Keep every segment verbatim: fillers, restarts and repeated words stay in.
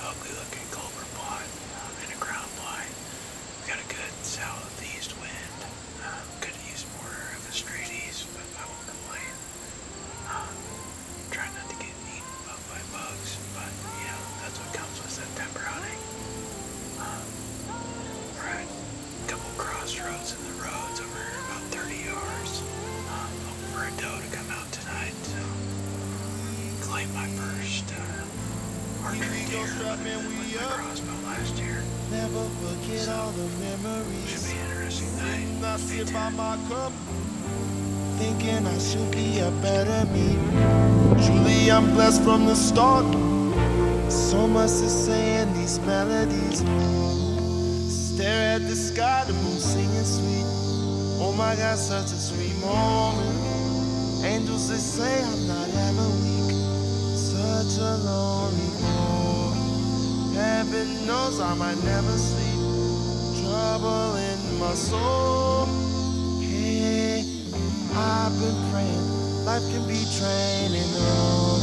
lovely looking culvert plot um, and a ground line. We got a good southeast wind. Um, could use more of a straight east, but I won't complain. Um, try not to get eaten up by bugs, but you know, that's what comes with September hunting. Um, we're at a couple crossroads in the roads over about thirty yards. Um, hoping for a doe to come out tonight, so claim my first uh, archery deer with my crossbow last year. Never forget so, all the memories. Should be an interesting night. I sit by my cup, thinking I should be a better me. Truly, I'm blessed from the start. So much to say in these melodies. Stare at the sky, the moon singing sweet. Oh my God, such a sweet moment. Angels, they say I'm not ever weak. Such a lonely boy. Heaven knows I might never sleep. Trouble in my soul. Hey, I've been praying. Life can be training on.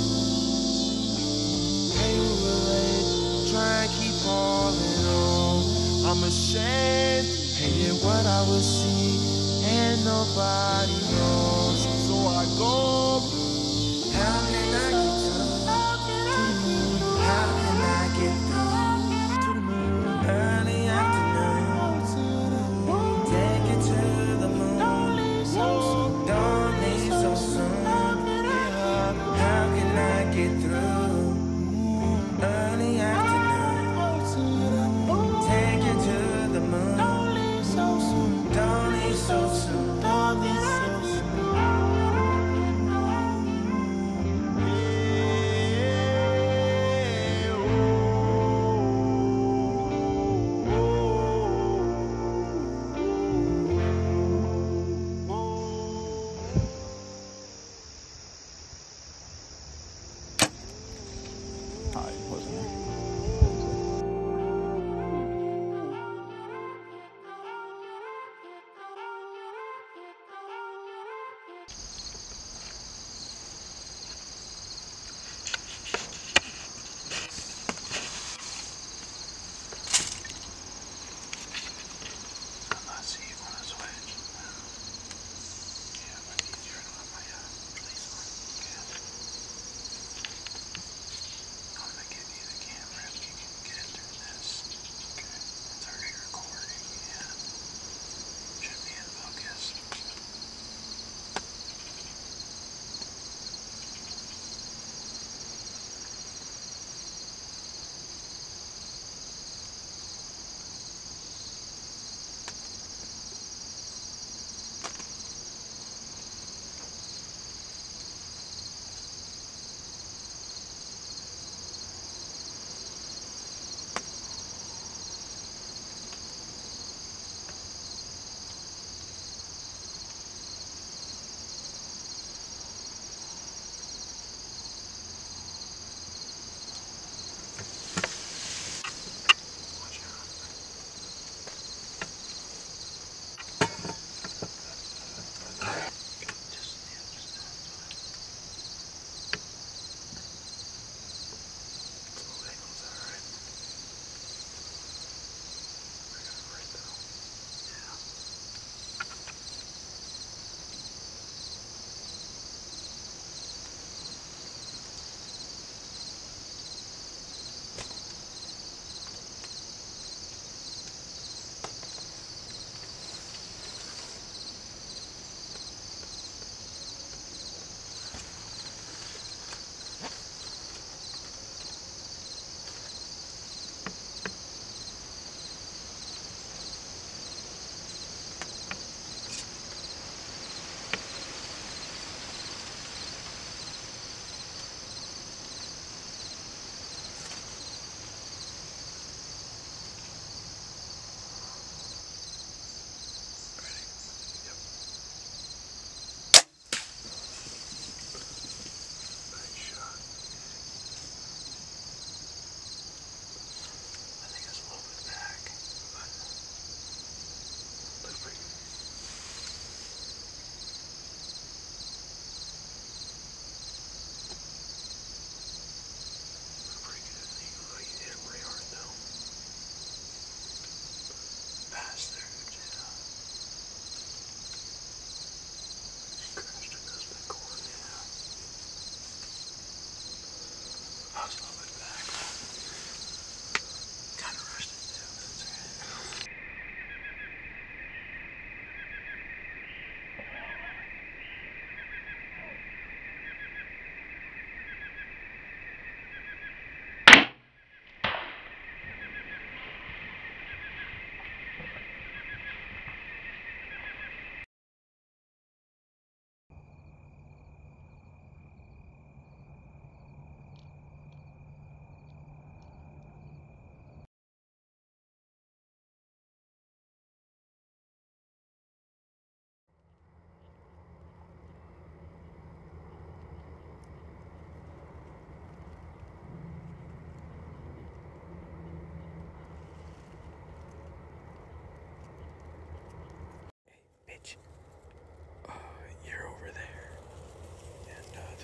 Hey, who relate? Try and keep falling on. I'm ashamed. Hated what I would see, and nobody knows. So I go. How can I get through? How can I get through? To the moon. Early afternoon. Take it to the moon. Don't leave so soon. Don't leave so soon. How can I get through? Early afternoon. Take it to the moon. Don't leave so soon. Don't leave so soon. Don't leave so soon.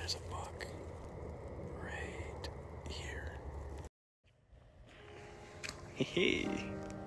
there's a buck right here. Hey.